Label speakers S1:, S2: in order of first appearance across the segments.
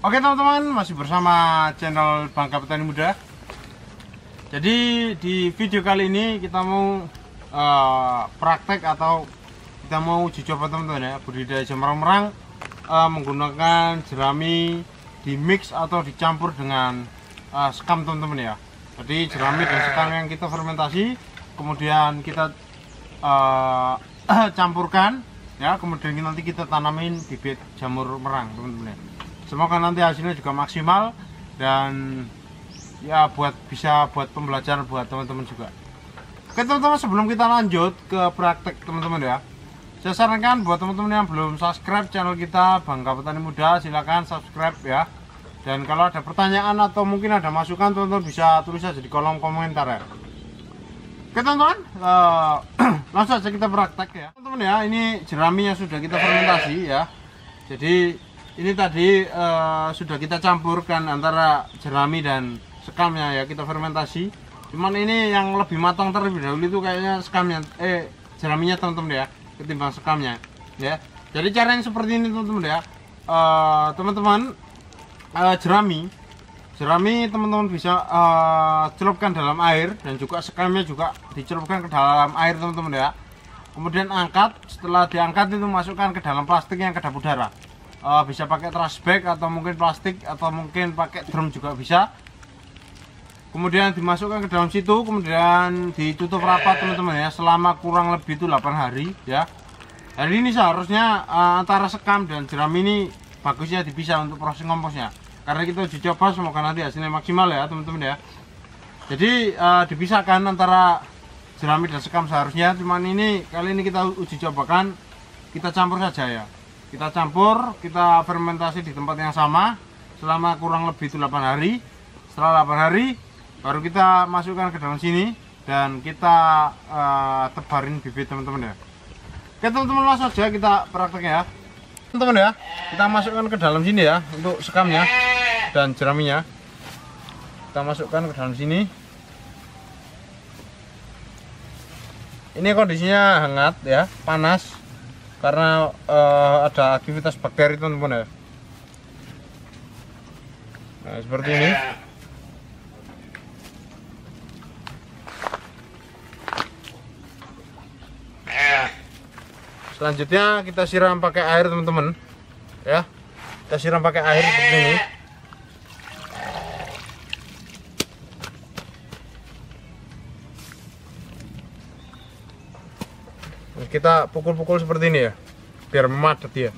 S1: Oke teman-teman, masih bersama channel Bangka Petani Muda. Jadi di video kali ini kita mau praktek atau kita mau uji coba teman-teman ya, budidaya jamur merang menggunakan jerami di mix atau dicampur dengan sekam teman-teman ya. Jadi jerami dan sekam yang kita fermentasi, kemudian kita campurkan ya, kemudian nanti kita tanamin bibit jamur merang teman-teman ya. Semoga nanti hasilnya juga maksimal dan ya bisa buat pembelajaran buat teman-teman juga. Oke teman-teman, sebelum kita lanjut ke praktek teman-teman ya, saya sarankan buat teman-teman yang belum subscribe channel kita Bangka Petani Muda, silahkan subscribe ya. Dan kalau ada pertanyaan atau mungkin ada masukan, teman-teman bisa tulis aja di kolom komentar ya. Oke teman-teman, langsung saja kita praktek ya teman-teman ya. Ini jerami yang sudah kita fermentasi ya. Jadi ini tadi sudah kita campurkan antara jerami dan sekamnya ya, kita fermentasi. Cuman ini yang lebih matang terlebih dahulu itu kayaknya sekamnya, jeraminya teman-teman ya, ketimbang sekamnya ya. Jadi cara yang seperti ini teman-teman ya, teman-teman, jerami teman-teman bisa celupkan dalam air, dan juga sekamnya juga dicelupkan ke dalam air teman-teman ya. Kemudian angkat, setelah diangkat itu masukkan ke dalam plastik yang kedap udara. Bisa pakai trash bag atau mungkin plastik atau mungkin pakai drum juga bisa. Kemudian dimasukkan ke dalam situ, kemudian ditutup rapat teman-teman ya, selama kurang lebih itu 8 hari ya. Hari ini seharusnya antara sekam dan jerami ini bagusnya dipisah untuk proses komposnya, karena kita uji coba, semoga nanti hasilnya maksimal ya teman-teman ya. Jadi dipisahkan antara jerami dan sekam seharusnya, cuman ini kali ini kita uji cobakan, kita campur saja ya. Kita campur, kita fermentasi di tempat yang sama selama kurang lebih itu 8 hari. Setelah 8 hari baru kita masukkan ke dalam sini dan kita tebarin bibit teman-teman ya. Oke teman-teman, langsung saja kita prakteknya ya teman-teman ya. Kita masukkan ke dalam sini ya untuk sekamnya dan jeraminya. Kita masukkan ke dalam sini. Ini kondisinya hangat ya, panas, karena ada aktivitas bakteri teman-teman ya. Nah seperti ini. Selanjutnya kita siram pakai air teman-teman ya. Kita siram pakai air seperti ini. Kita pukul-pukul seperti ini ya, biar memadat ya.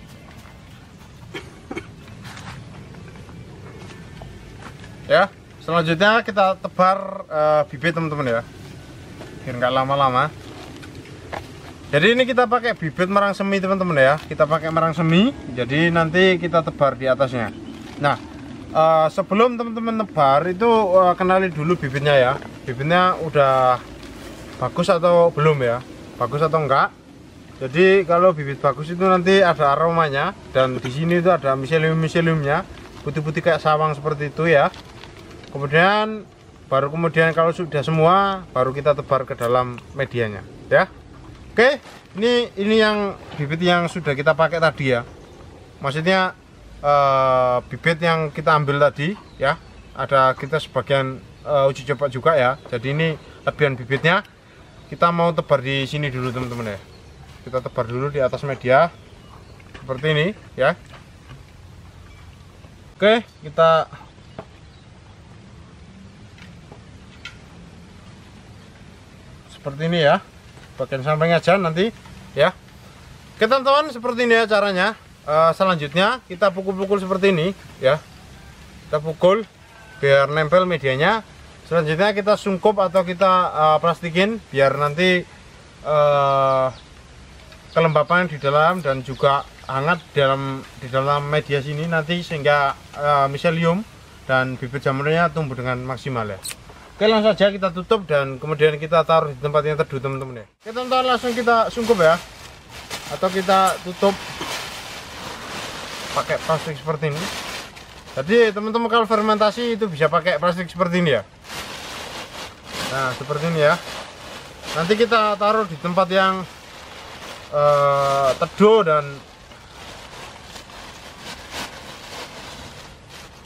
S1: Ya, selanjutnya kita tebar bibit teman-teman ya, biar nggak lama-lama. Jadi ini kita pakai bibit merang semi teman-teman ya, kita pakai merang semi. Jadi nanti kita tebar di atasnya. Nah, sebelum teman-teman tebar itu kenali dulu bibitnya ya, bibitnya udah bagus atau belum ya, bagus atau enggak. Jadi kalau bibit bagus itu nanti ada aromanya, dan di sini itu ada miselium-miseliumnya, putih-putih kayak sawang seperti itu ya. Kemudian kalau sudah semua baru kita tebar ke dalam medianya ya. Oke, ini yang bibit yang sudah kita pakai tadi ya. Maksudnya bibit yang kita ambil tadi ya. Ada kita sebagian uji coba juga ya. Jadi ini lebihan bibitnya. Kita mau tebar di sini dulu teman-teman ya. Kita tebar dulu di atas media seperti ini ya. Oke, kita seperti ini ya, bagian sampingnya aja nanti ya. Oke teman-teman, seperti ini ya caranya. Selanjutnya kita pukul-pukul seperti ini ya. Kita pukul biar nempel medianya. Selanjutnya kita sungkup atau kita plastikin biar nanti kelembapan di dalam dan juga hangat di dalam media sini nanti, sehingga miselium dan bibit jamurnya tumbuh dengan maksimal ya. Oke, langsung saja kita tutup dan kemudian kita taruh di tempat yang teduh teman-teman ya. Oke teman-teman, langsung kita sungkup ya, atau kita tutup pakai plastik seperti ini. Jadi teman-teman kalau fermentasi itu bisa pakai plastik seperti ini ya. Nah seperti ini ya. Nanti kita taruh di tempat yang teduh dan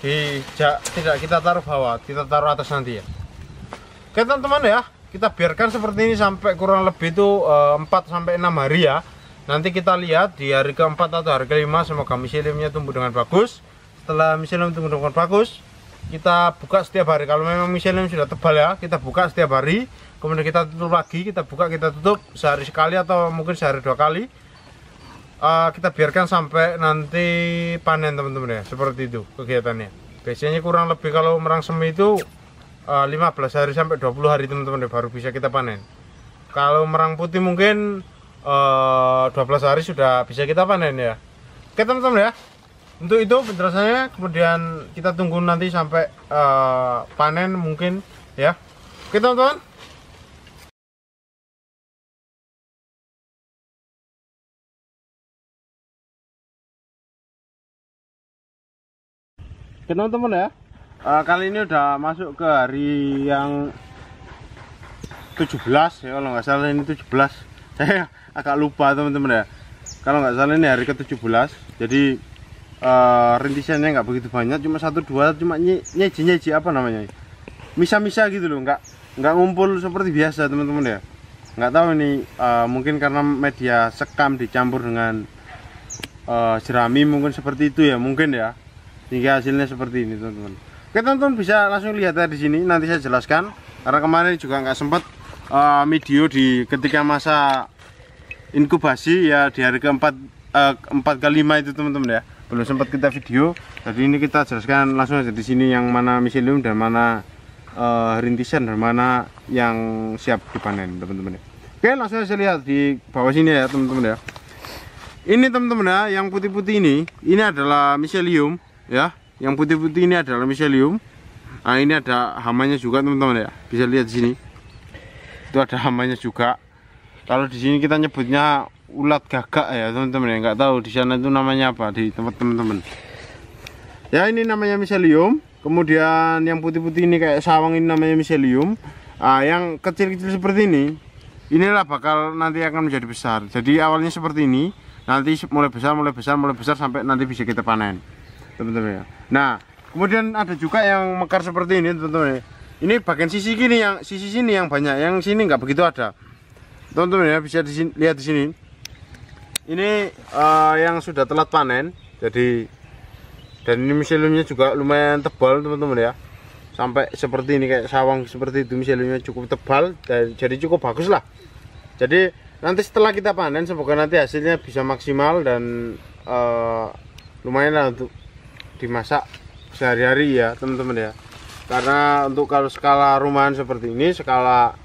S1: tidak kita taruh bawah, kita taruh atas nanti ya. Oke teman-teman ya, kita biarkan seperti ini sampai kurang lebih itu 4 sampai 6 hari ya. Nanti kita lihat di hari keempat atau hari kelima, semoga miseliumnya tumbuh dengan bagus. Setelah miselium tumbuh dengan bagus, kita buka setiap hari. Kalau memang miselium sudah tebal ya, kita buka setiap hari. Kemudian kita tutup lagi, kita buka, kita tutup sehari sekali atau mungkin sehari 2 kali. Kita biarkan sampai nanti panen teman-teman ya, seperti itu kegiatannya. Biasanya kurang lebih kalau merang semi itu 15 hari sampai 20 hari teman-teman ya, baru bisa kita panen. Kalau merang putih mungkin 12 hari sudah bisa kita panen ya. Oke teman-teman ya, untuk itu penjelasannya. Kemudian kita tunggu nanti sampai panen mungkin ya. Oke teman-teman. Oke teman-teman ya, kali ini udah masuk ke hari yang 17 ya, kalau nggak salah ini 17. Saya agak lupa teman-teman ya, kalau nggak salah ini hari ke-17. Jadi rintisannya nggak begitu banyak, cuma 1-2, cuma nyeji apa namanya, misa-misa gitu loh, nggak ngumpul seperti biasa teman-teman ya. Nggak tahu ini mungkin karena media sekam dicampur dengan jerami, mungkin seperti itu ya, mungkin ya, sehingga hasilnya seperti ini teman-teman. Oke teman-teman, bisa langsung lihat ya di sini, nanti saya jelaskan karena kemarin juga nggak sempat video di ketika masa inkubasi ya, di hari keempat 4 ke 5 itu teman-teman ya, belum sempat kita video. Jadi ini kita jelaskan langsung aja di sini yang mana miselium dan mana rintisan dan mana yang siap dipanen teman-teman ya. Oke, langsung saya lihat di bawah sini ya teman-teman ya. Ini teman-teman ya, yang putih-putih ini adalah miselium ya, yang putih-putih ini adalah miselium. Nah ini ada hamanya juga teman-teman ya, bisa lihat di sini itu ada hamanya juga. Kalau di sini kita nyebutnya ulat gagak ya teman-teman ya, nggak tahu di sana itu namanya apa di tempat teman-teman ya. Ini namanya miselium. Kemudian yang putih-putih ini kayak sawang, ini namanya miselium. Yang kecil-kecil seperti ini, inilah bakal nanti akan menjadi besar. Jadi awalnya seperti ini, nanti mulai besar sampai nanti bisa kita panen teman-teman ya. Nah kemudian ada juga yang mekar seperti ini teman-teman ya. Ini bagian sisi gini, yang sisi sini yang banyak, yang sini nggak begitu ada teman-teman ya. Bisa lihat di sini, ini yang sudah telat panen. Jadi dan ini miseliumnya juga lumayan tebal teman-teman ya, sampai seperti ini kayak sawang seperti itu. Miseliumnya cukup tebal dan jadi cukup bagus lah. Jadi nanti setelah kita panen, semoga nanti hasilnya bisa maksimal dan lumayan lah untuk dimasak sehari-hari ya teman-teman ya. Karena untuk kalau skala rumahan seperti ini, skala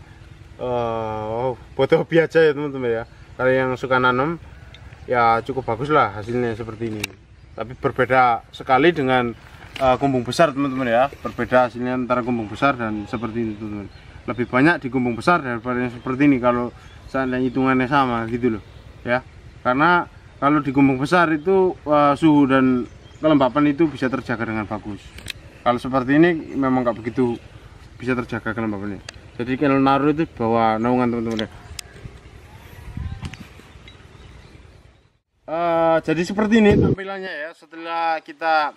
S1: buat hobi aja ya teman-teman ya, kalau yang suka nanam ya cukup bagus lah hasilnya seperti ini. Tapi berbeda sekali dengan kumbung besar teman-teman ya, berbeda hasilnya antara kumbung besar dan seperti ini teman-teman. Lebih banyak di kumbung besar daripada yang seperti ini kalau seandainya hitungannya sama gitu loh ya. Karena kalau di kumbung besar itu suhu dan kelembapan itu bisa terjaga dengan bagus. Kalau seperti ini memang nggak begitu bisa terjaga kelembapannya. Jadi kalau naruh itu bawa naungan teman-teman ya. Jadi seperti ini tampilannya ya, setelah kita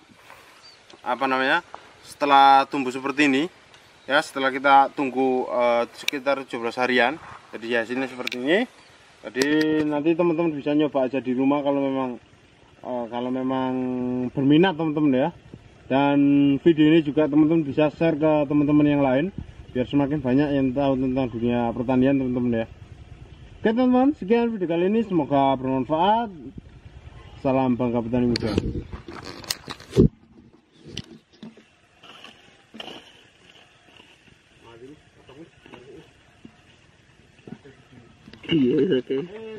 S1: setelah tumbuh seperti ini ya, setelah kita tunggu sekitar 17 harian. Jadi hasilnya seperti ini. Jadi nanti teman-teman bisa nyoba aja di rumah kalau memang berminat teman-teman ya. Dan video ini juga teman-teman bisa share ke teman-teman yang lain biar semakin banyak yang tahu tentang dunia pertanian teman-teman ya. Oke teman-teman, sekian video kali ini, semoga bermanfaat. Salam bangga petani muda. Iya, oke.